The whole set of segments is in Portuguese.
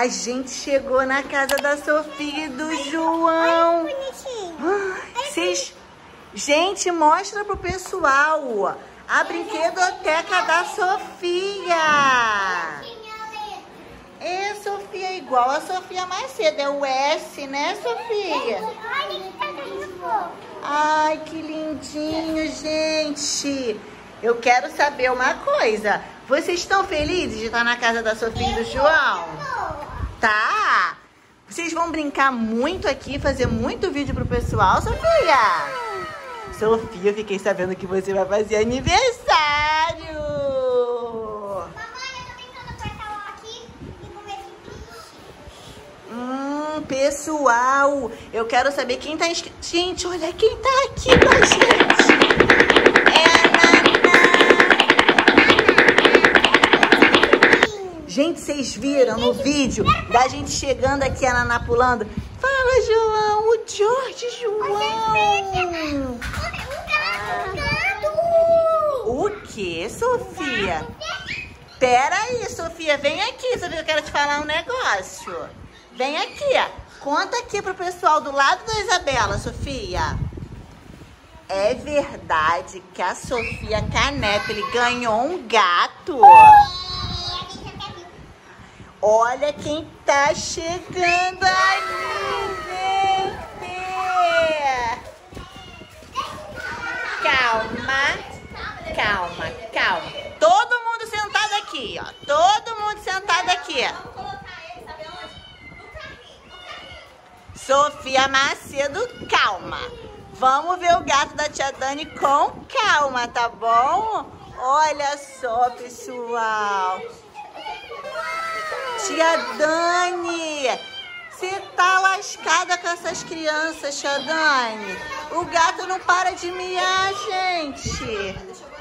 A gente chegou na casa da Sofia e do João. Gente, mostra pro pessoal a brinquedoteca da Sofia. É, Sofia, é igual a Sofia Macedo. É o S, né, Sofia? Ai, que lindinho, gente. Eu quero saber uma coisa. Vocês estão felizes de estar na casa da Sofia e do João? Tá? Vocês vão brincar muito aqui, fazer muito vídeo pro pessoal, Sofia? Sofia, eu fiquei sabendo que você vai fazer aniversário. Mamãe, eu tô tentando apertar o aqui e vou ver se... Pessoal, eu quero saber quem tá inscrito. Gente, olha quem tá aqui com a gente. É a Naná. Gente, vocês viram no vídeo da gente chegando aqui, a Naná pulando? Fala, João, o Jorge, João. O que, Sofia? Pera aí, Sofia, vem aqui, Sofia, eu quero te falar um negócio. Vem aqui, conta aqui pro pessoal do lado da Isabela, Sofia. É verdade que a Sofia Canepele ganhou um gato? Olha quem tá chegando ali, gente. Calma. Todo mundo sentado aqui, ó. Todo mundo sentado aqui. Sofia Macedo, calma. Vamos ver o gato da tia Dani com calma, tá bom? Olha só, pessoal. Tia Dani, você tá lascada com essas crianças, tia Dani. O gato não para de miar, gente.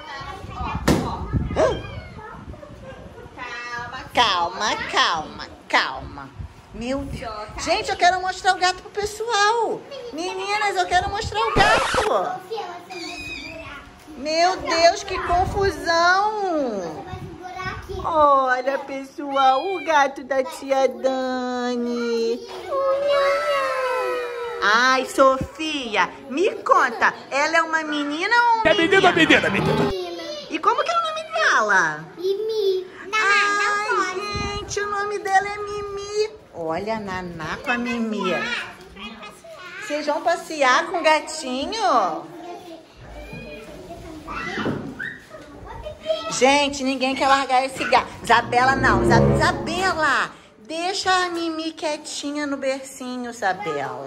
Calma. Meu Deus. Gente, eu quero mostrar o gato pro pessoal. Meninas, eu quero mostrar o gato. Meu Deus, que confusão. Olha, pessoal, o gato da tia Dani. Ai, Sofia, me conta, ela é uma menina ou um menino? É menina. E como que é o nome dela? Mimi. Ai, gente, o nome dela é Mimi. Olha a Naná com a Mimi. Vocês vão passear com o gatinho? Gente, ninguém quer largar esse gato. Isabela, não. Isabela, deixa a Mimi quietinha no bercinho, Isabela.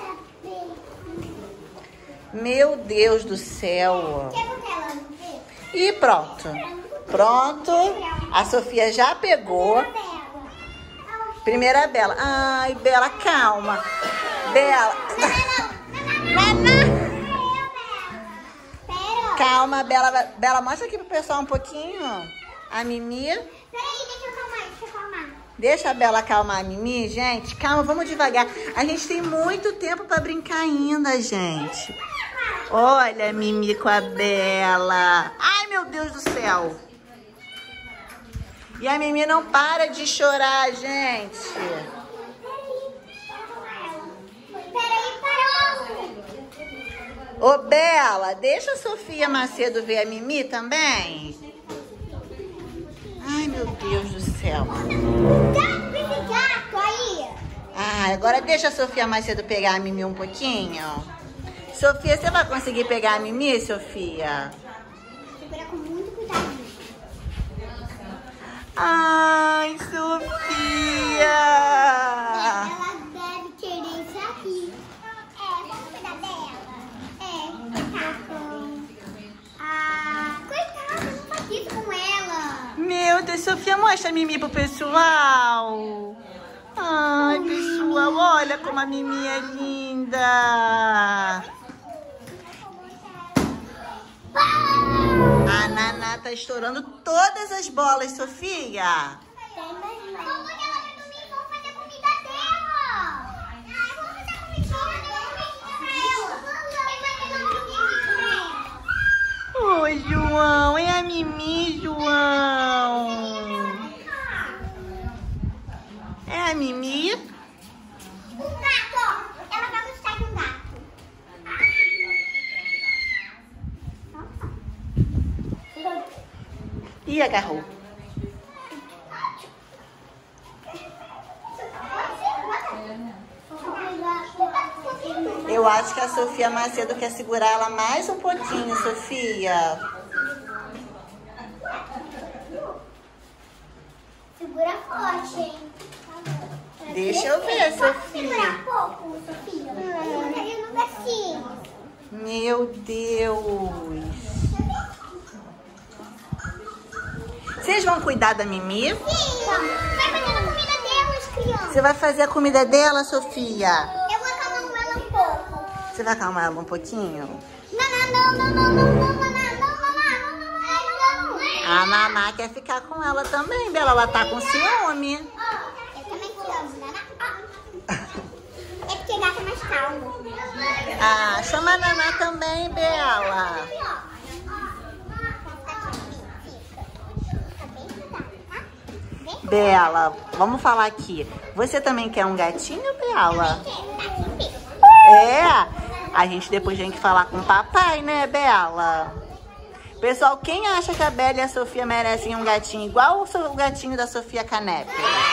Meu Deus do céu. E pronto. A Sofia já pegou. Primeiro a Bela. Ai, Bela, calma. Bela. Naná. Calma, Bela, mostra aqui pro pessoal um pouquinho. A Mimi. Peraí, deixa eu acalmar. Deixa a Bela acalmar a Mimi, gente. Calma, vamos devagar. A gente tem muito tempo pra brincar ainda, gente. Olha a Mimi com a Bela. Ai, meu Deus do céu. E a Mimi não para de chorar, gente. Ô, Bela, deixa a Sofia Macedo ver a Mimi também. Ai, meu Deus do céu. Esse gato aí. Ah, agora deixa a Sofia Macedo pegar a Mimi um pouquinho. Sofia, você vai conseguir pegar a Mimi, Sofia? Segura com muito cuidado. Ai, Sofia. Ela deve querer isso aqui. Vamos cuidar dela. Coitada, não faz isso com ela. Meu Deus, Sofia, mostra a Mimi pro pessoal. Ai, pessoal, olha como a Mimi é linda. A Naná tá estourando todas as bolas, Sofia. Vamos ela vai dormir, vamos fazer comida dela. Vamos fazer comida pra ela. Oi, João. É a Mimi, João. É a Mimi. Ih, agarrou. Eu acho que a Sofia Macedo quer segurar ela mais um pouquinho, Sofia. Segura forte, hein? Deixa eu ver, Sofia. Segura pouco, Sofia. Eu não assim. Meu Deus. Vocês vão cuidar da Mimi? Sim. Vai fazer a comida delas, criança. Você vai fazer a comida dela, Sofia? Eu vou acalmar ela um pouco. Você vai acalmar ela um pouquinho? Não. A Naná quer ficar com ela também, Bela. Ela tá com ciúme. Eu também te amo, Naná. É porque gata é mais calma. Ah, chama a Naná também, Bela. Bela, vamos falar aqui. Você também quer um gatinho, Bela? É? A gente depois tem que falar com o papai, né, Bela? Pessoal, quem acha que a Bela e a Sofia merecem um gatinho igual o gatinho da Sofia Canepe?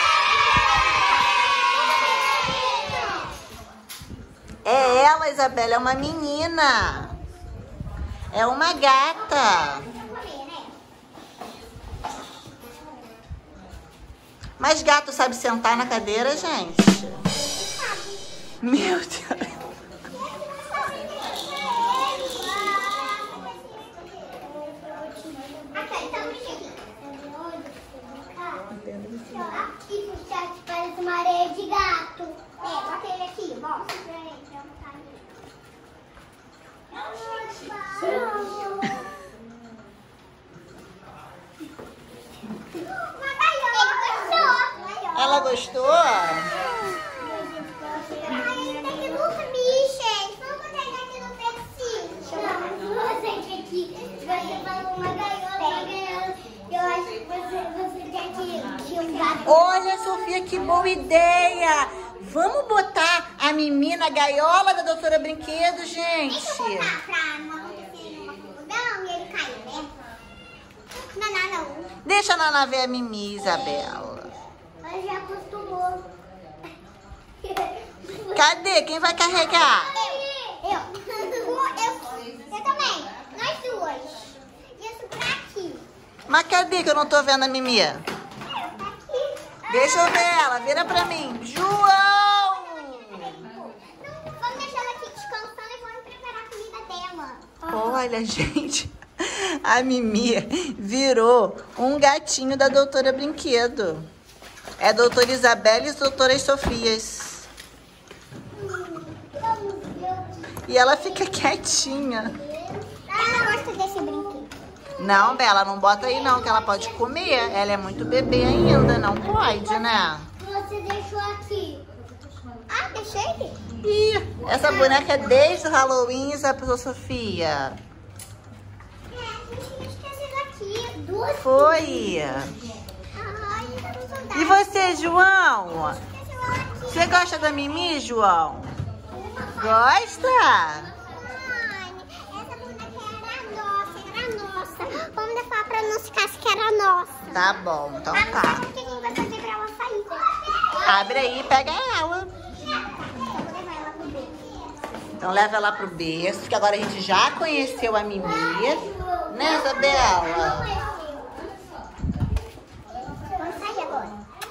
É ela, Isabela, é uma menina. É uma gata. Mas gato sabe sentar na cadeira, gente? Meu Deus. Aqui no chat parece uma areia de gato. Bota ele aqui, mostra pra ele. Ela gostou? Olha, Sofia, que boa ideia! Vamos botar a Mimi na gaiola da Doutora Brinquedo, gente. Deixa eu botar pra não acontecer uma confusão e ele cair, né? Não. Deixa a Naná ver a Mimi, Isabela. Ela já acostumou. Cadê? Quem vai carregar? Eu também. Nós duas. Isso pra aqui. Mas cadê que eu não tô vendo a Mimi? Tá aqui. Deixa eu ver ela. Vira pra mim. João! Vamos deixar ela aqui descansando e vamos preparar a comida dela. Olha, gente. A Mimi virou um gatinho da Doutora Brinquedo. É a Doutora Isabela e as Doutoras Sofias. E ela fica quietinha. Ela gosta desse brinquedo. Não, Bela, não bota aí não, que ela pode comer. Ela é muito bebê ainda, não pode, né? Você deixou aqui. Ah, deixei? Ih, essa boneca é desde o Halloween, Sofia. A gente tinha esquecido aqui. Duas. Foi. Ai, E você, João? esqueceu ela aqui. Você gosta da Mimi, João? Gosta? Ai, essa boneca era nossa. Vamos deixar pra não ficar que era nossa. Tá bom, então Mas tá. o que a gente vai fazer pra ela sair? Abre aí e pega ela. Eu vou levar ela pro berço. Então leva ela pro berço, porque agora a gente já conheceu a Mimi. Né, Isabela? Vamos sair agora.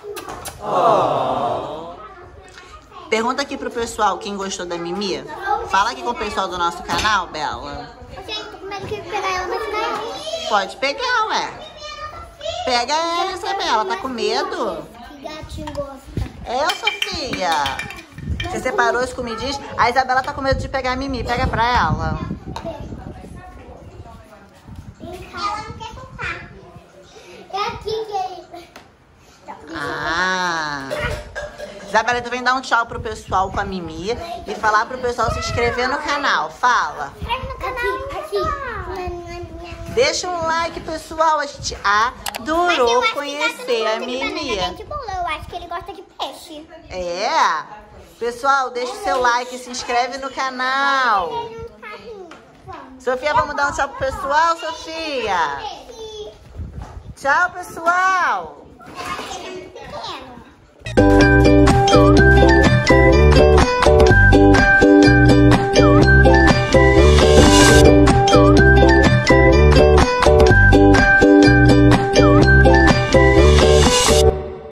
Pergunta aqui pro pessoal quem gostou da Mimi. Fala aqui com o pessoal do nosso canal, Bela. Gente, tô com medo que pegar ela vai ficar aí. Pode pegar, ué. Pega ela, Isabela. Tá com medo? Que gatinho gosta. É, Sofia. Você separou as comidinhas? A Isabela tá com medo de pegar a Mimi. Pega pra ela. Ela não quer tocar. É aqui, querida. Ah. Isabela, tu vem dar um tchau pro pessoal com a Mimi e falar pro pessoal se inscrever no canal. Fala. Inscreve no canal. Aqui. Deixa um like, pessoal. A gente adorou conhecer a Mimi. Eu acho que ele gosta de peixe. É. Pessoal, deixa o seu like e se inscreve no canal. Sofia, vamos dar um tchau pro pessoal, Sofia? Tchau, pessoal. Ele é muito pequeno.